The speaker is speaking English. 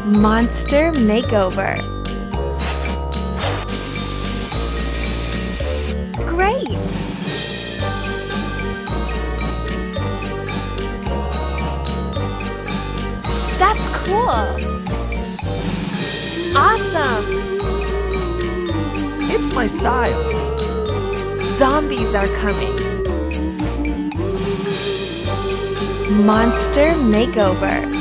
Monster Makeover. Great! That's cool! Awesome! It's my style. Zombies are coming. Monster Makeover.